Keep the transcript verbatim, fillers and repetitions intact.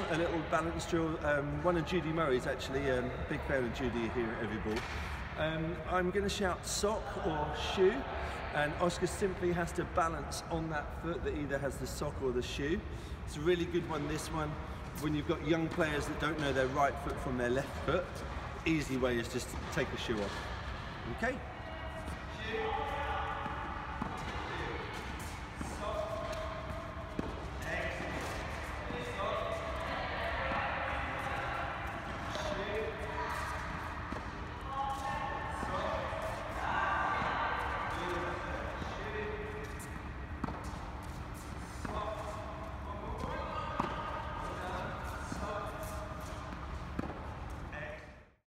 a little balance drill, um, one of Judy Murray's actually, um, big fan of Judy here at Everyball. Um, I'm going to shout sock or shoe, and Oscar simply has to balance on that foot that either has the sock or the shoe. It's a really good one, this one, when you've got young players that don't know their right foot from their left foot. Easy way is just to take the shoe off. Okay? Shoe.